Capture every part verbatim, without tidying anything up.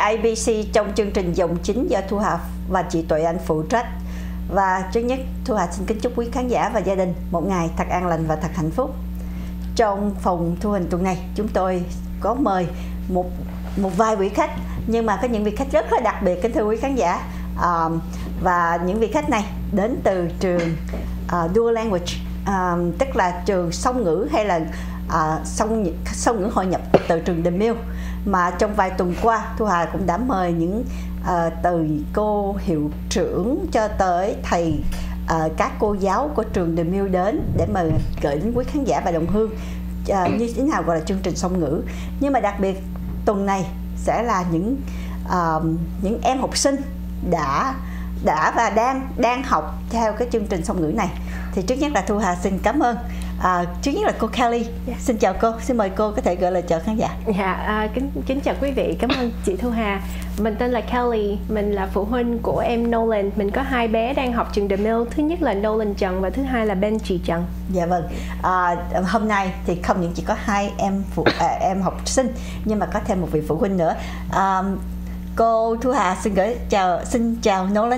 a bê xê trong chương trình Dòng Chính do Thu Hà và chị Tuệ Anh phụ trách. Và trước nhất, Thu Hà xin kính chúc quý khán giả và gia đình một ngày thật an lành và thật hạnh phúc. Trong phòng thu hình tuần này, chúng tôi có mời một một vài vị khách, nhưng mà có những vị khách rất là đặc biệt, kính thưa quý khán giả. À, và những vị khách này đến từ trường uh, Dual Language, uh, tức là trường song ngữ hay là uh, song, song ngữ hội nhập từ trường The Mill. Mà trong vài tuần qua, Thu Hà cũng đã mời những uh, từ cô hiệu trưởng cho tới thầy, uh, các cô giáo của trường The Mill đến để mà gửi đến quý khán giả và đồng hương uh, như thế nào gọi là chương trình song ngữ. Nhưng mà đặc biệt tuần này sẽ là những uh, những em học sinh đã đã và đang đang học theo cái chương trình song ngữ này. Thì trước nhất là Thu Hà xin cảm ơn. À, trước nhất là cô Kelly. Yeah. Xin chào cô, xin mời cô có thể gửi lời chào khán giả. Dạ, à, kính kính chào quý vị, cảm ơn chị Thu Hà. Mình tên là Kelly, mình là phụ huynh của em Nolan. Mình có hai bé đang học trường The Mill. Thứ nhất là Nolan Trần và thứ hai là Benji Trần. Dạ vâng. À, hôm nay thì không những chỉ có hai em phụ à, em học sinh, nhưng mà có thêm một vị phụ huynh nữa. À, cô Thu Hà xin gửi chào, xin chào Nolan.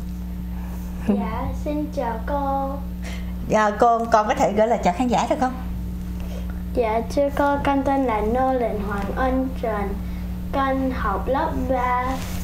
Dạ, xin chào cô. Dạ, con con có thể gửi lời chào khán giả được không? Dạ thưa cô, con tên là Nolan Hoàng Ân Trần. Con học lớp ba.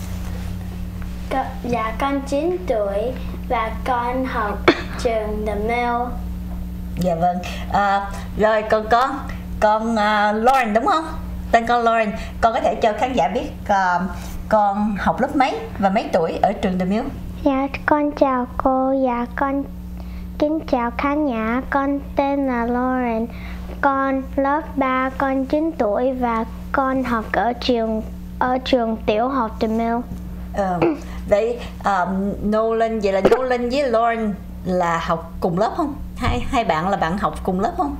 Con, dạ con chín tuổi và con học trường The Mill. Dạ vâng. À, rồi còn con, con uh, Lauren đúng không? Tên con Lauren. Con có thể cho khán giả biết uh, con học lớp mấy và mấy tuổi ở trường The Mill? Dạ con chào cô. Dạ con kính chào khán giả, con tên là Lauren, con lớp ba, con chín tuổi và con học ở trường ở trường tiểu học The Mill. Ờ, vậy um, Nolan, vậy là Nolan với Lauren là học cùng lớp không? Hai hai bạn là bạn học cùng lớp không?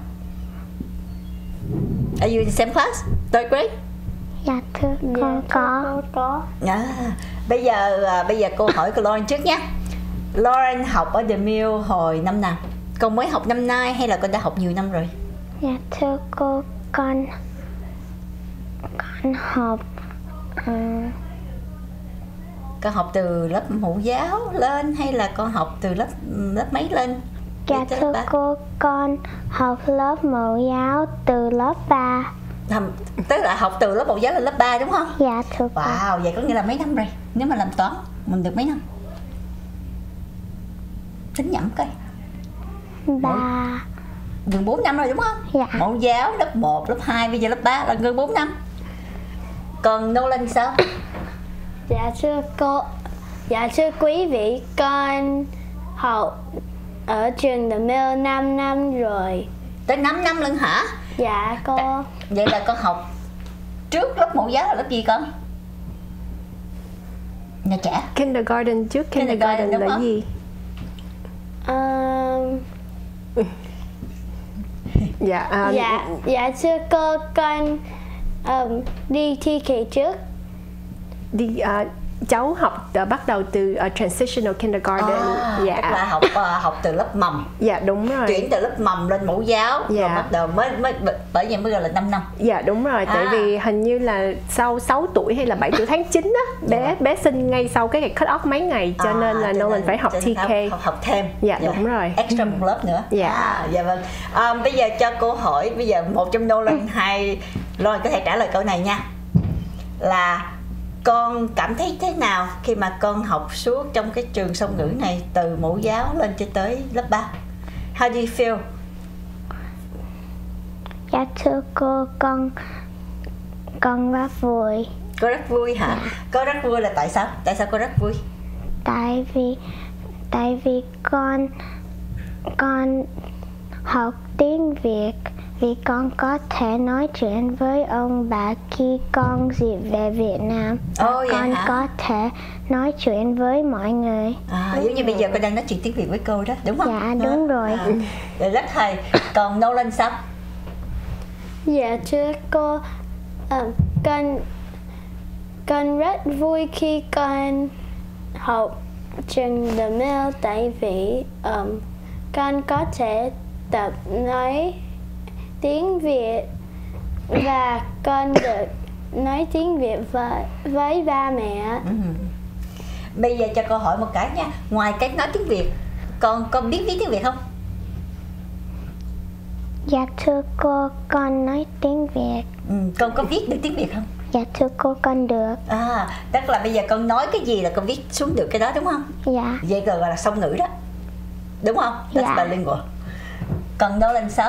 Are you in the same class? Third grade? Dạ thưa Dạ, con thưa có. cô, có. À, bây giờ à, bây giờ cô hỏi cô Lauren trước nhé. Lauren học ở The Mill hồi năm nào? Con mới học năm nay hay là con đã học nhiều năm rồi? Dạ thưa cô, con con học um, Con học từ lớp mẫu giáo lên hay là con học từ lớp lớp mấy lên? dạ thưa cô, con học lớp mẫu giáo từ lớp ba. Tức là học từ lớp mẫu giáo lên lớp ba đúng không? Dạ thưa cô. Wow, vậy có nghĩa là mấy năm rồi? Nếu mà làm toán mình được mấy năm? Tính nhẩm coi. Ba. Gần bốn năm rồi đúng không? Dạ. Mẫu giáo lớp một, lớp hai, bây giờ lớp ba là gần bốn năm. Còn Nolan sao? Dạ thưa cô, dạ thưa quý vị, con học ở trường The Mill năm năm rồi. Tới năm năm lần hả? Dạ cô. Vậy là con học trước lớp mẫu giáo là lớp gì con? Nhà trẻ. Kindergarten, trước kindergarten, Kindergarten, là gì? Um, Dạ, um, dạ, dạ thưa cô, con um, đi thi kỳ trước. đi uh, cháu học uh, bắt đầu từ uh, transitional kindergarten. À, dạ. tức là học uh, học từ lớp mầm. Dạ đúng rồi. Chuyển từ lớp mầm lên mẫu giáo, Dạ. rồi bắt đầu mới mới bởi vậy mới gọi là năm năm. Dạ đúng rồi, tại À. vì hình như là sau sáu tuổi hay là bảy tuổi tháng chín á, bé Dạ. bé sinh ngay sau cái ngày cut off mấy ngày, cho À, nên là cho Nolan nên- phải học cho T nên K. Học, học thêm. Dạ, đúng rồi. Extra một lớp nữa. Dạ. À, dạ vâng. À, bây giờ cho cô hỏi, bây giờ một trong Nolan hai Lauren có thể trả lời câu này nha. Là con cảm thấy thế nào khi mà con học suốt trong cái trường song ngữ này từ mẫu giáo lên cho tới lớp ba? How do you feel? Dạ thưa cô, con con rất vui. Cô rất vui hả? Cô rất vui là tại sao? Tại sao cô rất vui? Tại vì tại vì con con học tiếng Việt, vì con có thể nói chuyện với ông bà khi con dịp về Việt Nam. Và Ồ, vậy con hả? có thể nói chuyện với mọi người. À, giống như bây giờ cô đang nói chuyện tiếng Việt với cô đó, đúng không? Dạ, đúng rồi. À, rồi rất hay. Còn Nolan sao? Dạ thưa cô, um, con con rất vui khi con học trường The Mill, tại vì um, con có thể tập nói tiếng Việt và con được nói tiếng Việt với, với ba mẹ. Ừ. Bây giờ cho cô hỏi một cái nha, ngoài cái nói tiếng Việt, con con biết viết tiếng Việt không? Dạ thưa cô, con nói tiếng Việt. Ừ, con có viết được tiếng Việt không? Dạ thưa cô, con được. À, tức là bây giờ con nói cái gì là con viết xuống được cái đó đúng không? Dạ. Vậy gọi là song ngữ đó, đúng không? That's Dạ. bilingual. Còn Nolan sao?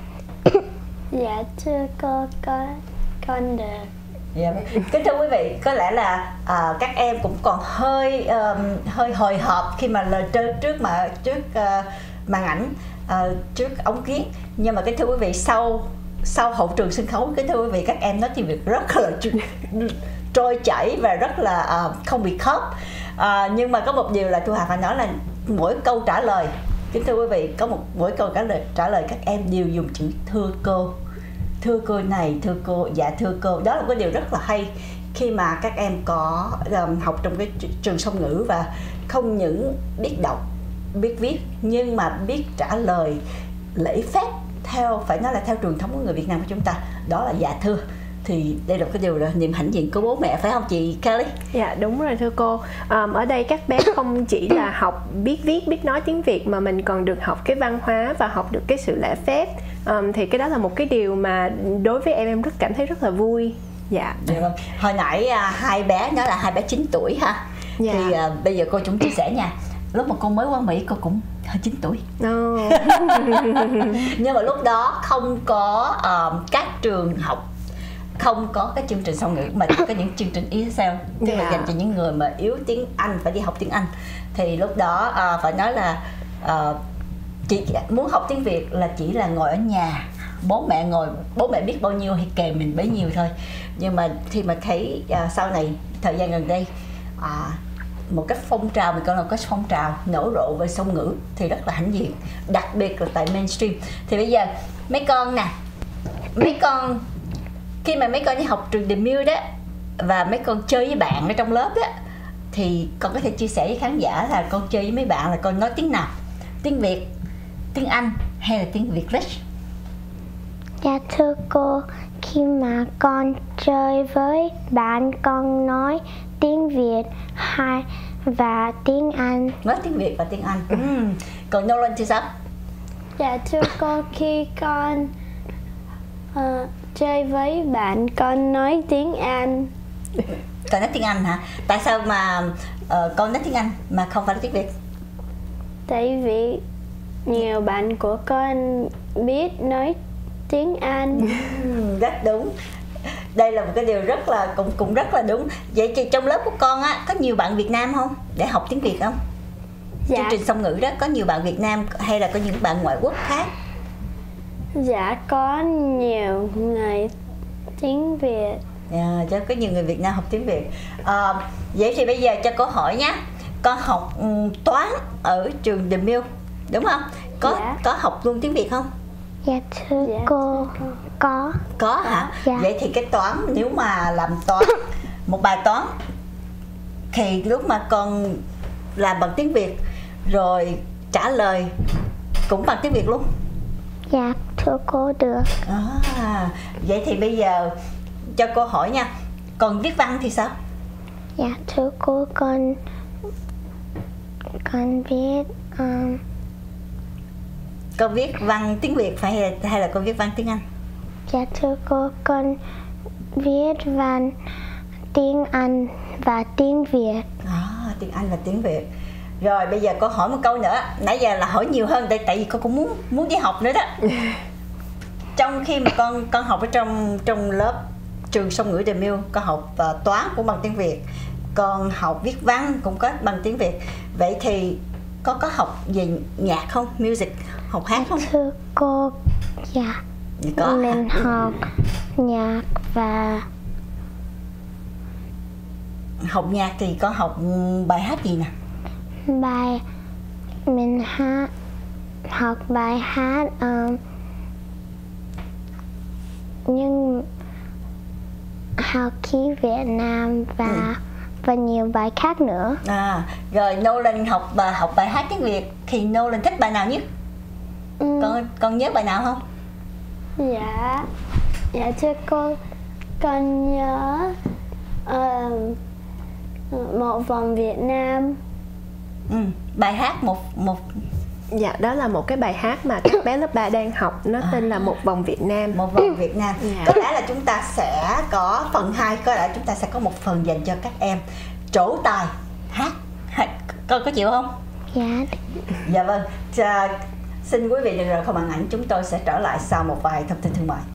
Dạ thưa cô, con con được. Yeah. Kính thưa quý vị, có lẽ là à, các em cũng còn hơi um, hơi hồi hộp khi mà lời trơ trước mà trước uh, màn ảnh, uh, trước ống kiến. Nhưng mà kính thưa quý vị, sau sau hậu trường sân khấu, kính thưa quý vị, các em nói tiếng Việt rất là trôi chảy và rất là uh, không bị khớp. Uh, nhưng mà có một điều là Thu Hà phải nói là mỗi câu trả lời, kính thưa quý vị, có một mỗi câu trả lời trả lời các em đều dùng chữ thưa cô. Thưa cô này, thưa cô, dạ thưa cô. Đó là một cái điều rất là hay khi mà các em có um, học trong cái trường song ngữ và không những biết đọc, biết viết nhưng mà biết trả lời lễ phép theo, phải nói là theo truyền thống của người Việt Nam của chúng ta, đó là dạ thưa. Thì đây là cái điều là niềm hãnh diện của bố mẹ, phải không chị Kelly? Dạ đúng rồi thưa cô. Um, ở đây các bé không chỉ là học biết viết, biết nói tiếng Việt mà mình còn được học cái văn hóa và học được cái sự lễ phép. Um, thì cái đó là một cái điều mà đối với em em rất cảm thấy rất là vui. Dạ. Dạ vâng. Hồi nãy à, hai bé nói là hai bé chín tuổi ha. Dạ. Thì à, bây giờ cô cũng chia sẻ nha. Lúc mà cô mới qua Mỹ cô cũng hơi chín tuổi. Oh. Nhưng mà lúc đó không có um, các trường học, không có cái chương trình song ngữ mà có những chương trình e ét lờ, tức là Yeah. dành cho những người mà yếu tiếng Anh phải đi học tiếng Anh. Thì lúc đó uh, phải nói là uh, chị muốn học tiếng Việt là chỉ là ngồi ở nhà, bố mẹ ngồi, bố mẹ biết bao nhiêu thì kèm mình bấy nhiêu thôi. Nhưng mà khi mà thấy uh, sau này thời gian gần đây uh, một cái phong trào, mình coi là có phong trào nở rộ về song ngữ thì rất là hãnh diện, đặc biệt là tại mainstream. Thì bây giờ mấy con nè, mấy con khi mà mấy con đi học trường The Mill đó và mấy con chơi với bạn ở trong lớp đó, thì con có thể chia sẻ với khán giả là con chơi với mấy bạn là con nói tiếng nào? Tiếng Việt, tiếng Anh hay là tiếng Việt English? Dạ thưa cô, khi mà con chơi với bạn con nói tiếng Việt hay và tiếng Anh. Nói tiếng Việt và tiếng Anh. uhm. Còn Nolan thì sao? Dạ thưa cô, khi con uh, chơi với bạn con nói tiếng Anh. Con nói tiếng Anh hả? Tại sao mà uh, con nói tiếng Anh mà không phải nói tiếng Việt? Tại vì nhiều bạn của con biết nói tiếng Anh. uhm, Rất đúng. Đây là một cái điều rất là cũng cũng rất là đúng. Vậy thì trong lớp của con á có nhiều bạn Việt Nam không để học tiếng Việt không? Dạ. Chương trình song ngữ đó có nhiều bạn Việt Nam hay là có những bạn ngoại quốc khác? Dạ có nhiều người tiếng Việt. À, cho có nhiều người Việt Nam học tiếng Việt. À, vậy thì bây giờ cho câu hỏi nhé. Con học um, toán ở trường The Mill đúng không? Có Dạ. có học luôn tiếng Việt không? Dạ thưa Dạ, cô, thưa cô. có. Có hả? Dạ. Vậy thì cái toán, nếu mà làm toán một bài toán thì lúc mà con làm bằng tiếng Việt rồi trả lời cũng bằng tiếng Việt luôn. Dạ thưa cô, được. À, vậy thì bây giờ cho cô hỏi nha, còn viết văn thì sao? Dạ thưa cô, con con biết um, Con viết văn tiếng Việt phải hay là, hay là con viết văn tiếng Anh? dạ thưa cô, con viết văn tiếng Anh và tiếng Việt. À, tiếng Anh và tiếng Việt. Rồi bây giờ cô hỏi một câu nữa. Nãy giờ là hỏi nhiều hơn tại tại vì con cũng muốn muốn đi học nữa đó. Trong khi mà con con học ở trong trong lớp trường song ngữ The Mill, con học uh, toán cũng bằng tiếng Việt, con học viết văn cũng có bằng tiếng Việt. Vậy thì con có học về nhạc không? Music, học hát không? Thưa cô, dạ Có. mình học nhạc và Học nhạc thì con học bài hát gì nè? bài mình hát học bài hát um, nhưng học khí Việt Nam và Ừ. và nhiều bài khác nữa. À, rồi Nolan học và học bài hát tiếng Việt thì Nolan thích bài nào nhất? Ừ. Con con nhớ bài nào không? Dạ. Dạ thưa cô, con nhớ ờ, một vòng Việt Nam. Ừ, bài hát một một Dạ, đó là một cái bài hát mà các bé lớp ba đang học, nó tên là Một Vòng Việt Nam. một vòng Việt Nam. Dạ. Có lẽ là chúng ta sẽ có phần hai, có lẽ chúng ta sẽ có một phần dành cho các em trổ tài hát. Con có chịu không? Dạ. Dạ vâng. À, xin quý vị đừng rời khỏi màn ảnh, chúng tôi sẽ trở lại sau một vài thông tin thương mại.